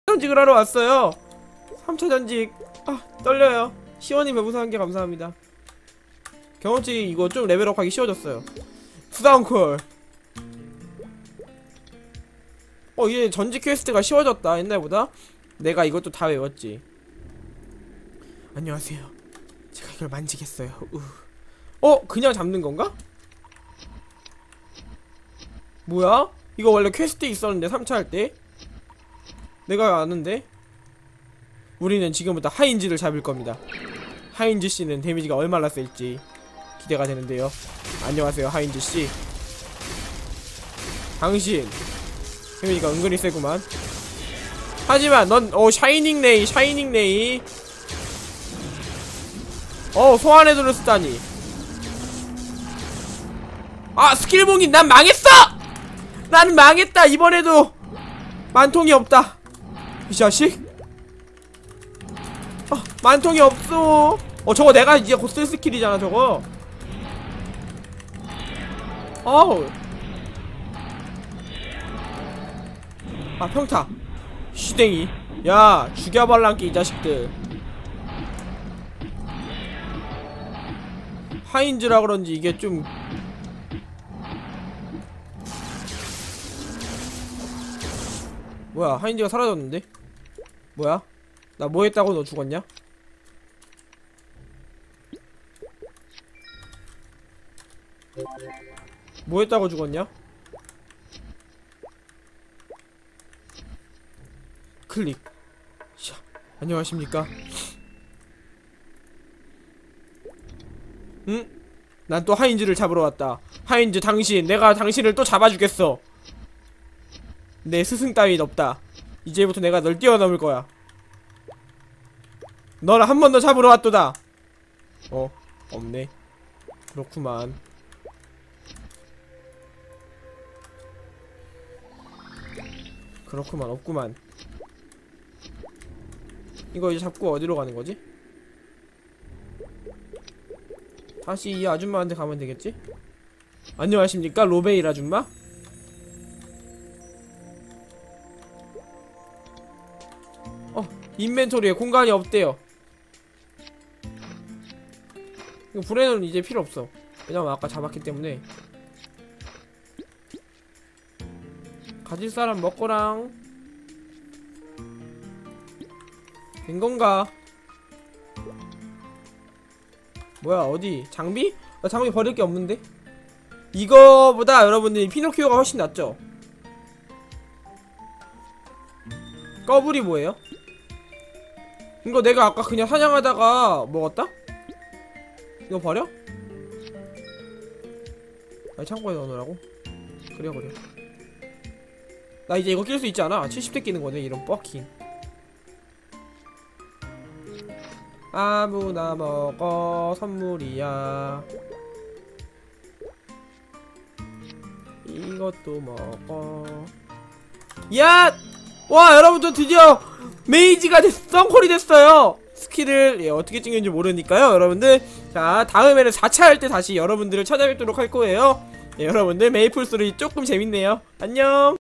전직을 하러 왔어요. 3차 전직. 아 떨려요. 시원이 배부사한 게 감사합니다. 경험치 이거 좀 레벨업 하기 쉬워졌어요. 수다운콜. 이제 전직 퀘스트가 쉬워졌다 옛날보다. 내가 이것도 다 외웠지. 안녕하세요. 제가 이걸 만지겠어요. 그냥 잡는 건가? 뭐야? 이거 원래 퀘스트 있었는데 3차 할 때? 내가 아는데? 우리는 지금부터 하인즈를 잡을 겁니다. 하인즈 씨는 데미지가 얼마나 셀지 기대가 되는데요. 안녕하세요, 하인즈 씨. 당신 데미지가 은근히 세구만. 하지만 넌 샤이닝 레이, 샤이닝 레이. 소환해도를 쓰다니. 아, 스킬봉이 난 망했어! 난 망했다. 이번에도 만통이 없다. 이 자식. 만통이 없어. 저거 내가 이제 곧 쓸 스킬이잖아 저거. 평타. 쉬댕이. 야 죽여발란게 이 자식들. 하인즈라 그런지 이게 좀 뭐야, 하인즈가 사라졌는데? 뭐야? 나 뭐 했다고 너 죽었냐? 뭐 했다고 죽었냐? 클릭. 샤, 안녕하십니까? 응? 난 또 하인즈를 잡으러 왔다. 하인즈 당신, 내가 당신을 또 잡아주겠어. 내 스승 따윈 없다. 이제부터 내가 널 뛰어넘을 거야. 너를 한 번 더 잡으러 왔도다. 없네. 그렇구만. 그렇구만, 없구만. 이거 이제 잡고 어디로 가는 거지? 다시 이 아줌마한테 가면 되겠지? 안녕하십니까, 로베일 아줌마? 인벤토리에 공간이 없대요. 이거 불에는 이제 필요 없어. 왜냐면 아까 잡았기 때문에. 가질 사람 먹거랑. 된 건가? 뭐야, 어디? 장비? 나 장비 버릴 게 없는데? 이거보다 여러분들이 피노키오가 훨씬 낫죠? 꺼불이 뭐예요? 이거 내가 아까 그냥 사냥하다가 먹었다? 이거 버려? 아니, 창고에 넣어놓으라고? 그래. 나 이제 이거 낄 수 있지 않아? 70대 끼는 거네, 이런 뻑킹. 아무나 먹어, 선물이야. 이것도 먹어. 야! 와, 여러분들 드디어 메이지가 썬콜이 됐어요. 스킬을 어떻게 찍는지 모르니까요, 여러분들. 자, 다음에는 4차 할 때 다시 여러분들을 찾아뵙도록 할 거예요. 여러분들 메이플 스토리 조금 재밌네요. 안녕.